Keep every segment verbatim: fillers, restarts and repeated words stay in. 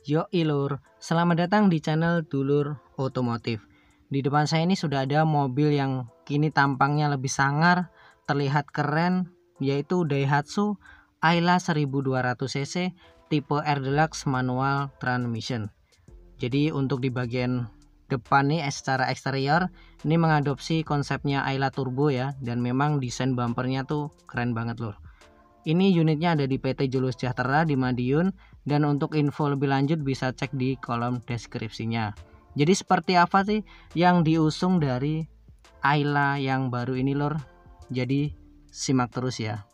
Yo Ilur, selamat datang di channel Dulur Otomotif. Di depan saya ini sudah ada mobil yang kini tampangnya lebih sangar, terlihat keren, yaitu Daihatsu Ayla seribu dua ratus cc tipe R Deluxe manual transmission. Jadi untuk di bagian depan nih secara eksterior ini mengadopsi konsepnya Ayla Turbo ya, dan memang desain bumpernya tuh keren banget lur. Ini unitnya ada di P T Julu Sejahtera di Madiun, dan untuk info lebih lanjut bisa cek di kolom deskripsinya. Jadi seperti apa sih yang diusung dari Ayla yang baru ini lor? Jadi simak terus ya.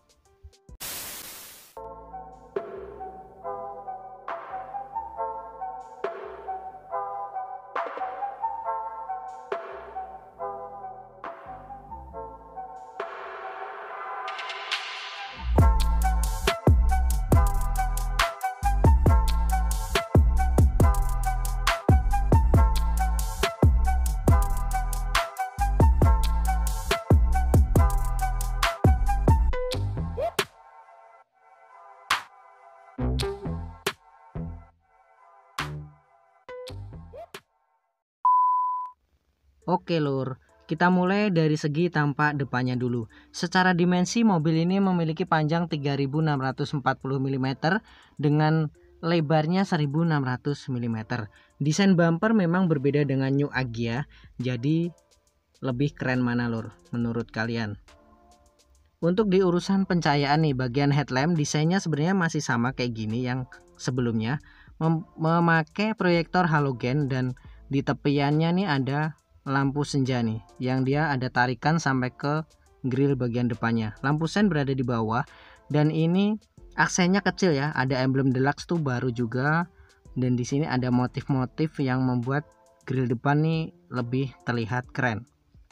Oke lur, kita mulai dari segi tampak depannya dulu. Secara dimensi mobil ini memiliki panjang tiga ribu enam ratus empat puluh milimeter dengan lebarnya seribu enam ratus milimeter. Desain bumper memang berbeda dengan New Agya, jadi lebih keren mana lur menurut kalian? Untuk di urusan pencahayaan nih, bagian headlamp desainnya sebenarnya masih sama kayak gini yang sebelumnya, mem memakai proyektor halogen, dan di tepiannya nih ada lampu senja nih yang dia ada tarikan sampai ke grill bagian depannya. Lampu sen berada di bawah, dan ini aksennya kecil ya, ada emblem Deluxe tuh baru juga, dan di sini ada motif-motif yang membuat grill depan nih lebih terlihat keren.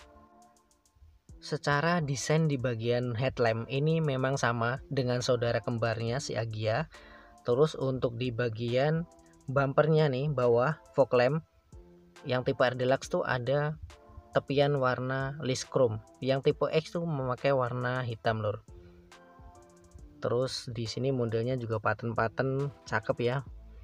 Secara desain di bagian headlamp ini memang sama dengan saudara kembarnya si Agya. Terus untuk di bagian bumpernya nih bawah fog lamp yang tipe R Deluxe tuh ada tepian warna list chrome, yang tipe X tuh memakai warna hitam lur. Terus di sini modelnya juga paten-paten cakep ya.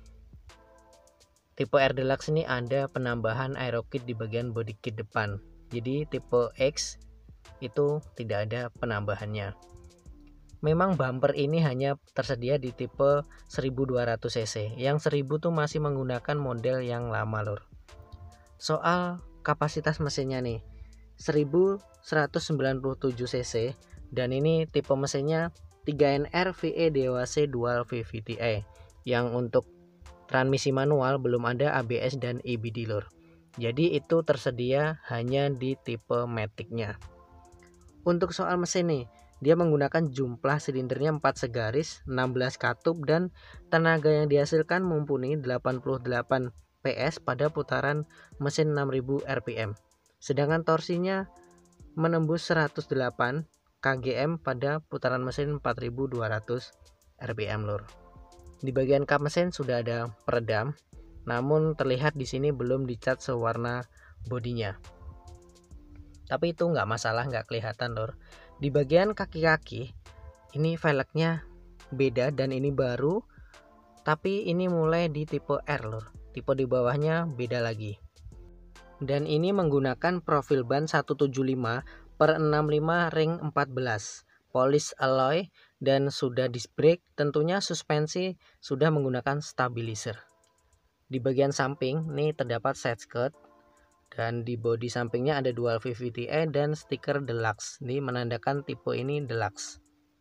Tipe R Deluxe ini ada penambahan aero kit di bagian body kit depan. Jadi tipe X itu tidak ada penambahannya. Memang bumper ini hanya tersedia di tipe seribu dua ratus cc. Yang seribu tuh masih menggunakan model yang lama lur. Soal kapasitas mesinnya nih, seribu seratus sembilan puluh tujuh cc, dan ini tipe mesinnya tiga N R V E D W A C Dual V V T i. Yang untuk transmisi manual belum ada A B S dan E B D lur. Jadi itu tersedia hanya di tipe Matic-nya. Untuk soal mesin nih, dia menggunakan jumlah silindernya empat segaris, enam belas katup, dan tenaga yang dihasilkan mumpuni delapan puluh delapan P S pada putaran mesin enam ribu R P M. Sedangkan torsinya menembus seratus delapan kilogram pada putaran mesin empat ribu dua ratus R P M lur. Di bagian kap mesin sudah ada peredam, namun terlihat di sini belum dicat sewarna bodinya. Tapi itu nggak masalah, nggak kelihatan lur. Di bagian kaki-kaki ini velgnya beda, dan ini baru, tapi ini mulai di tipe R lur. Tipe di bawahnya beda lagi. Dan ini menggunakan profil ban seratus tujuh puluh lima per enam puluh lima ring empat belas, polish alloy, dan sudah disc brake. Tentunya suspensi sudah menggunakan stabilizer. Di bagian samping nih terdapat side skirt, dan di bodi sampingnya ada dual V V T i dan stiker Deluxe. Ini menandakan tipe ini Deluxe.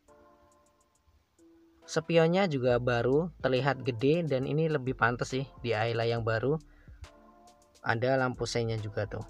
Spionnya juga baru, terlihat gede, dan ini lebih pantas sih di Ayla yang baru. Ada lampu sennya juga tuh.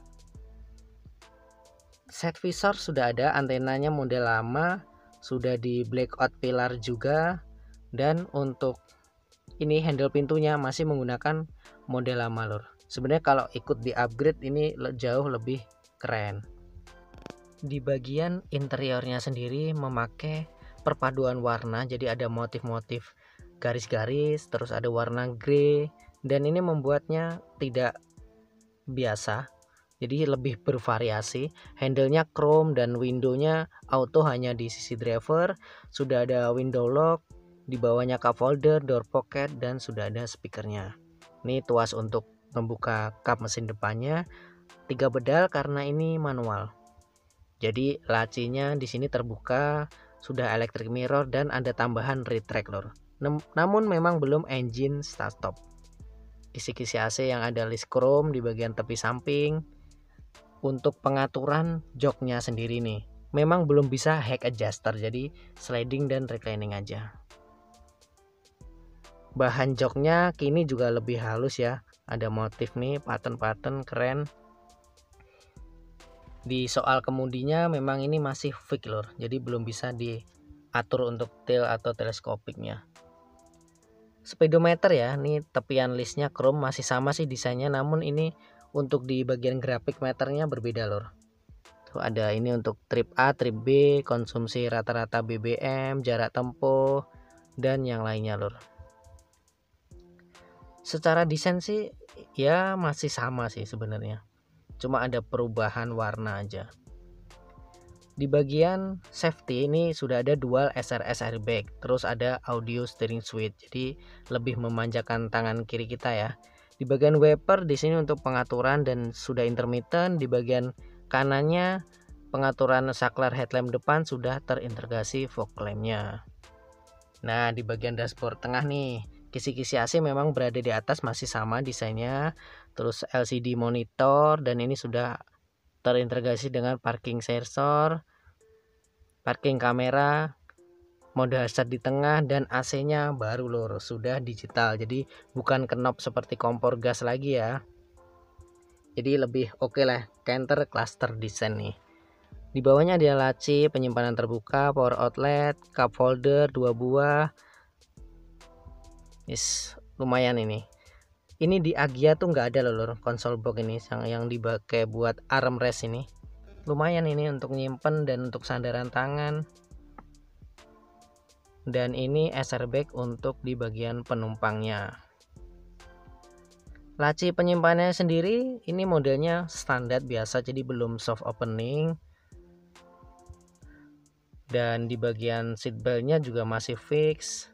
Set visor sudah ada, antenanya model lama, sudah di blackout pilar juga, dan untuk ini handle pintunya masih menggunakan model lama lur. Sebenarnya kalau ikut di upgrade ini jauh lebih keren. Di bagian interiornya sendiri memakai perpaduan warna, jadi ada motif-motif garis-garis, terus ada warna grey, dan ini membuatnya tidak biasa, jadi lebih bervariasi. Handlenya chrome dan windownya auto hanya di sisi driver. Sudah ada window lock, di bawahnya cup holder, door pocket, dan sudah ada speakernya. Ini tuas untuk membuka kap mesin depannya, tiga pedal karena ini manual. Jadi lacinya di sini terbuka, sudah electric mirror dan ada tambahan retract lor. Namun memang belum engine start stop. Kisi-kisi A C yang ada list chrome di bagian tepi samping. Untuk pengaturan joknya sendiri nih, memang belum bisa height adjuster, jadi sliding dan reclining aja. Bahan joknya kini juga lebih halus ya, ada motif nih, pattern-pattern keren. Di soal kemudinya memang ini masih fix lor, jadi belum bisa diatur untuk tail atau teleskopiknya. Speedometer ya, ini tepian listnya chrome, masih sama sih desainnya, namun ini untuk di bagian grafik meternya berbeda lor. Tuh ada ini untuk trip A, trip B, konsumsi rata-rata B B M, jarak tempuh, dan yang lainnya lor. Secara desain sih ya masih sama sih sebenarnya, cuma ada perubahan warna aja. Di bagian safety ini sudah ada dual S R S airbag, terus ada audio steering switch, jadi lebih memanjakan tangan kiri kita ya. Di bagian wiper di sini untuk pengaturan dan sudah intermittent. Di bagian kanannya pengaturan saklar headlamp depan sudah terintegrasi fog lampnya. Nah di bagian dashboard tengah nih, kisi-kisi A C memang berada di atas, masih sama desainnya. Terus L C D monitor dan ini sudah terintegrasi dengan parking sensor, parking kamera, mode hazard di tengah, dan A C-nya baru lor, sudah digital. Jadi bukan knob seperti kompor gas lagi ya. Jadi lebih oke okay lah, Canter cluster design nih. Di bawahnya ada laci penyimpanan terbuka, power outlet, cup holder dua buah. Is lumayan ini. Ini di Agya tuh nggak ada loh lor, konsol box ini yang yang dipakai buat armrest ini. Lumayan ini untuk nyimpen dan untuk sandaran tangan. Dan ini S R bag untuk di bagian penumpangnya. Laci penyimpanannya sendiri ini modelnya standar biasa, jadi belum soft opening. Dan di bagian seatbeltnya juga masih fix.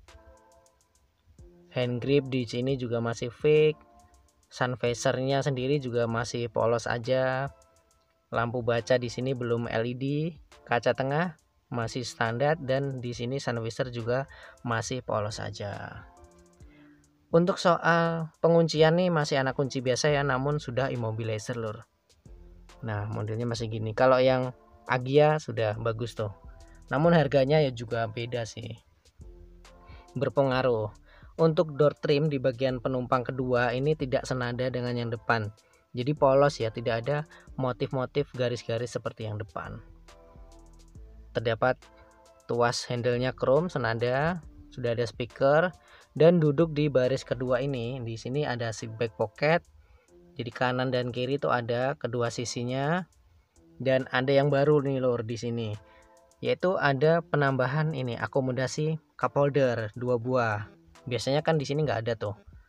Hand grip di sini juga masih fix. Sun visornya sendiri juga masih polos aja. Lampu baca di sini belum L E D. Kaca tengah masih standar dan di sini sun visor juga masih polos aja. Untuk soal penguncian nih masih anak kunci biasa ya, namun sudah immobilizer lur. Nah modelnya masih gini. Kalau yang Agya sudah bagus tuh. Namun harganya ya juga beda sih. Berpengaruh. Untuk door trim di bagian penumpang kedua ini tidak senada dengan yang depan. Jadi polos ya, tidak ada motif-motif garis-garis seperti yang depan. Terdapat tuas handle-nya chrome senada, sudah ada speaker, dan duduk di baris kedua ini. Di sini ada seat back pocket. Jadi kanan dan kiri itu ada kedua sisinya. Dan ada yang baru nih lor di sini, yaitu ada penambahan ini akomodasi cup holder dua buah. Biasanya kan di sini nggak ada tuh.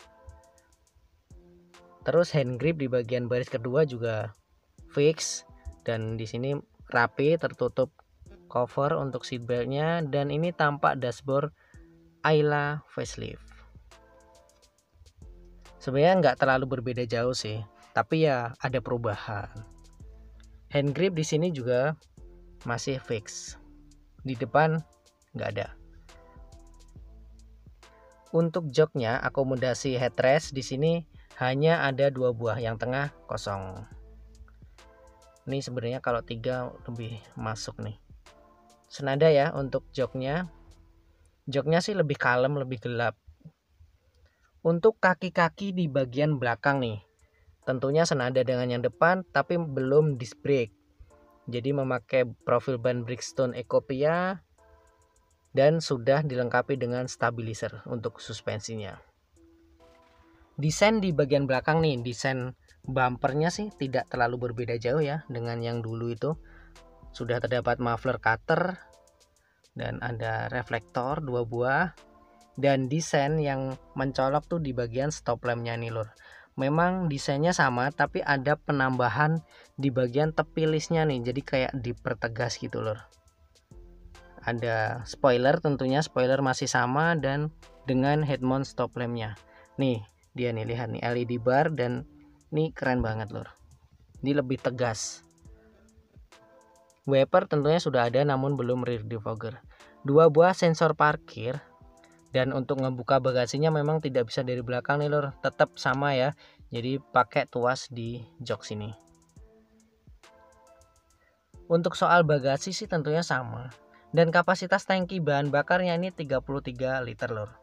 Terus hand grip di bagian baris kedua juga fix dan di sini rapi, tertutup cover untuk seatbeltnya, dan ini tampak dashboard Ayla facelift. Sebenarnya nggak terlalu berbeda jauh sih, tapi ya ada perubahan. Hand grip di sini juga masih fix. Di depan nggak ada. Untuk joknya akomodasi headrest di sini hanya ada dua buah, yang tengah kosong. Ini sebenarnya kalau tiga lebih masuk nih. Senada ya untuk joknya. Joknya sih lebih kalem, lebih gelap. Untuk kaki-kaki di bagian belakang nih, tentunya senada dengan yang depan, tapi belum disc brake. Jadi memakai profil ban Bridgestone Ecopia. Dan sudah dilengkapi dengan stabilizer untuk suspensinya. Desain di bagian belakang nih, desain bumpernya sih tidak terlalu berbeda jauh ya dengan yang dulu itu. Sudah terdapat muffler cutter dan ada reflektor dua buah. Dan desain yang mencolok tuh di bagian stop lampnya nih lur. Memang desainnya sama, tapi ada penambahan di bagian tepi listnya nih, jadi kayak dipertegas gitu lur. Ada spoiler, tentunya spoiler masih sama dan dengan head mount stop lampnya. Nih dia nih, lihat nih L E D bar, dan ini keren banget lor, ini lebih tegas. Wiper tentunya sudah ada namun belum rear defogger. Dua buah sensor parkir, dan untuk ngebuka bagasinya memang tidak bisa dari belakang nih lor, tetap sama ya, jadi pakai tuas di jok sini. Untuk soal bagasi sih tentunya sama, dan kapasitas tangki bahan bakarnya ini tiga puluh tiga liter lor.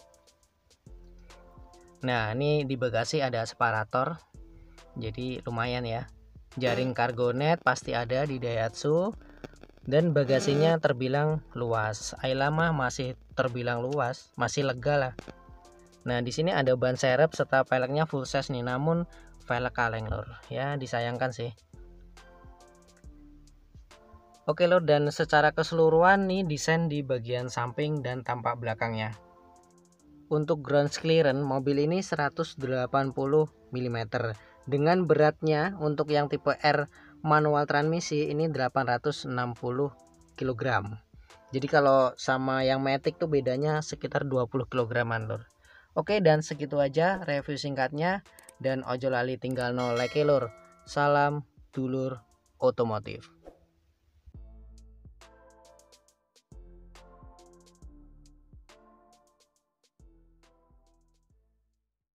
Nah ini di bagasi ada separator, jadi lumayan ya. Jaring cargo net pasti ada di Daihatsu, dan bagasinya terbilang luas. Ayla mah masih terbilang luas, masih lega lah. Nah di sini ada ban serep serta velgnya full size nih, namun velg kaleng lor, ya disayangkan sih. Oke lor, dan secara keseluruhan nih desain di bagian samping dan tampak belakangnya. Untuk ground clearance mobil ini seratus delapan puluh milimeter, dengan beratnya untuk yang tipe R manual transmisi ini delapan ratus enam puluh kilogram. Jadi kalau sama yang Matic tuh bedanya sekitar dua puluh kilograman lor. Oke, dan segitu aja review singkatnya, dan ojo lali tinggal no like lor. Salam dulur otomotif.